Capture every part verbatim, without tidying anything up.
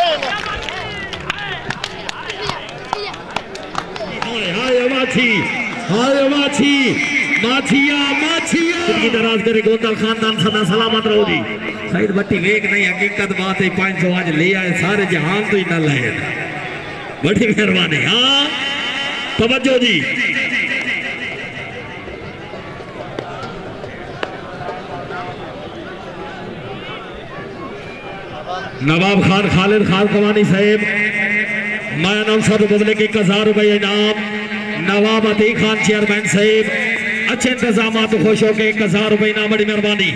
माछी हाय माछी माछिया माछिया की दराज करे गोंदल खानदान सदा सलामत रहो जी। शायद बट्टी वेक नहीं हकीकत बात है। पाँच सौ आज ले आए सारे जहान तो ही न लाए। बड़ी मेहरबानी। हाँ तवज्जो जी। नवाब खान खालिद खान कवानी साहेब मैं अनसर बदले के एक हजार रुपये इनाम। नवाब अतीक खान चेयरमैन साहेब अच्छे इंतजाम तो खुश हो के एक हजार रुपये इनाम। बड़ी मेहरबानी।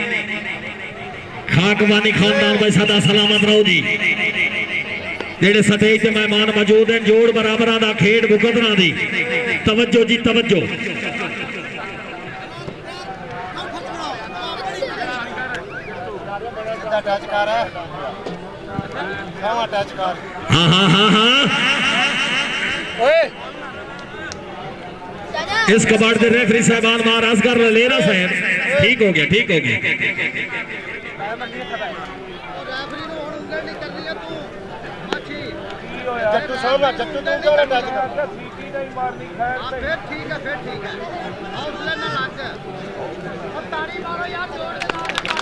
खाकवानी खानदान भाई सदा सलामत रहो जी। जेड़े स्टेज ते मेहमान मौजूद हैं जोड़ बराबर का खेड भुगतना दी तवज्जो जी तवज्जो। हाँ हाँ हाँ हाँ इस कबाड़ के रेफरी साहबान महाराज कर ले रहा साहब। ठीक हो गया ठीक हो गया। जट्टू साहब जट्टू तू क्यों टच कर सीटी नहीं मारनी खैर फिर ठीक है फिर ठीक है हौसले ना लग अब ताड़ी मारो यार जोर के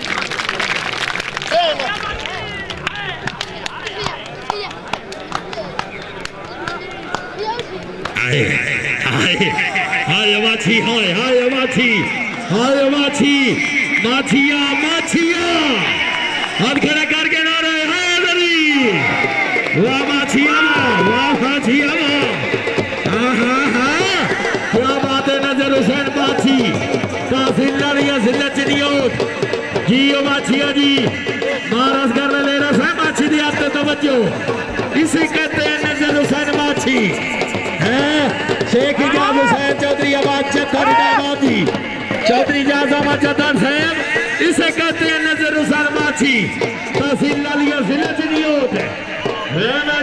हाय हाय हाय माछी हाय हाय माछी हाय माछी माछिया माछिया हाथ खड़ा करके ना रहे हाय दरी वाह माछिया वाह माछिया हाँ हाँ हाँ क्या बात है। नजर हुसैन माछी तहसीलदार या जिला चिनियोट जी ओ माछिया जी महाराज कर ले रहा है माछी दी आपने तवज्जो। इसी कहते हैं नजर हुसैन माछी है। शेख इजाज हुसैन चौधरी आबाद चक्कर जी चौधरी इजाज आबाद चक्कर साहब इसे कहते हैं नजर हुसैन माछी तहसीलदार या जिला चिनियोट है।